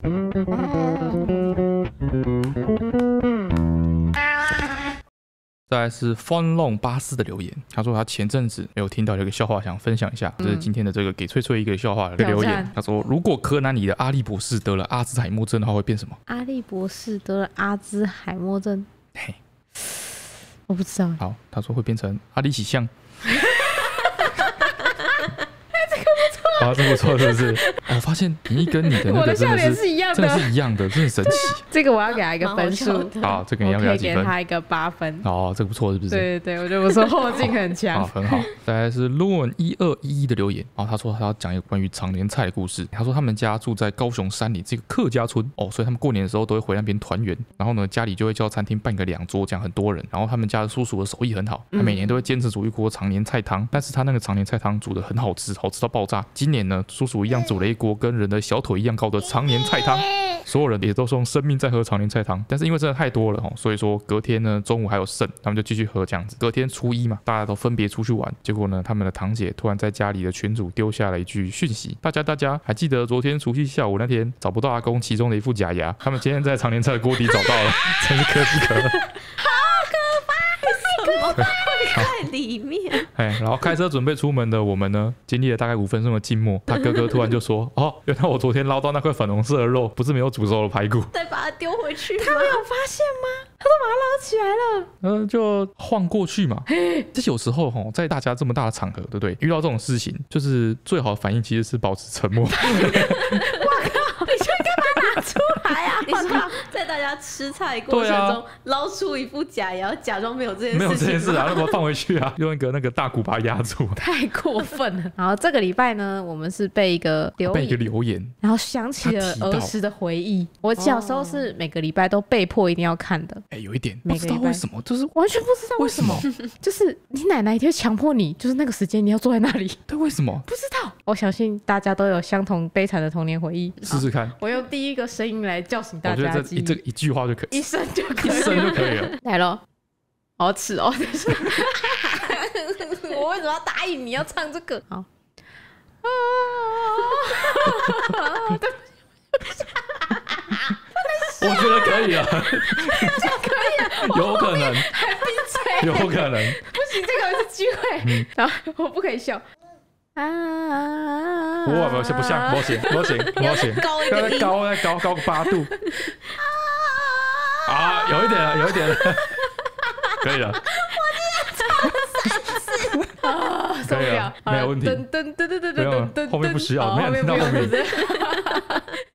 再来是 Fun Long 84的留言，他说他前阵子有听到一个笑话，想分享一下，这是今天的这个给翠翠一个笑话的留言。他说，如果柯南里的阿笠博士得了阿兹海默症的话，会变什么？ 阿笠博士得了阿兹海默症， 嘿， 我不知道。 好，他说会变成阿笠喜相。啊，这不错，是不是？我发现你跟你的那个真的是一样的，真的是一样的，真的神奇。 这个我要给他一个分数， 好，这个你要给他几分？ 我可以给他一个8分。 哦，这个不错，是不是？ 对对对，我觉得不错，后劲很强。 好，很好。再来是 Luan1211的留言，他说他要讲一个关于常年菜的故事。他说他们家住在高雄山里这个客家村哦，所以他们过年的时候都会回那边团圆。然后呢，家里就会叫餐厅办个2桌，这样很多人。然后他们家的叔叔的手艺很好，他每年都会坚持煮一锅常年菜汤，但是他那个常年菜汤煮的很好吃，好吃到爆炸。今年呢，叔叔一样煮了一锅跟人的小腿一样高的常年菜汤，所有人也都是用生命在喝常年菜汤。但是因为真的太多了，所以说隔天呢中午还有剩，他们就继续喝这样子。隔天初一嘛，大家都分别出去玩，结果呢，他们的堂姐突然在家里的群组丢下了一句讯息：大家还记得昨天除夕下午那天找不到阿公其中的一副假牙？他们今天在常年菜的锅底找到了，真是可喜可贺。 在里面， 然后开车准备出门的我们呢，经历了大概5分钟的静默。他哥哥突然就说：“哦，原来我昨天捞到那块粉红色的肉，不是没有煮熟的排骨。” 再把它丢回去。 他没有发现吗？他都把它捞起来了。 就晃过去嘛。这有时候在大家这么大的场合，对不对？遇到这种事情，就是最好的反应其实是保持沉默。 我靠，你就应该把它拿出来啊！ 你说在大家吃菜过程中捞出一副假牙，假装没有这件事情， 没有这件事啊，那么放回去啊，用一个那个大鼓把它压住， 太过分了。然后这个礼拜呢，我们是被一个留言，然后想起了儿时的回忆。我小时候是每个礼拜都被迫一定要看的。 有一点不知道为什么，就是完全不知道为什么，就是你奶奶一定会强迫你，就是那个时间你要坐在那里。 对，为什么？ 不知道。我相信大家都有相同悲惨的童年回忆。 试试看。 我用第一个声音来叫醒大家。 我觉得这一句话就可以， 一声就可以了。来咯，好吃哦！我为什么要答应你要唱这个？好。 我觉得可以了，有可能，有可能。 不行，这个是机会。然后我不可以笑。 我不像，不行， 高一个音， 高个8度。啊，有一点了，可以了。 啊，受不了， 没有问题。 噔， 后面不需要，没有听到后面。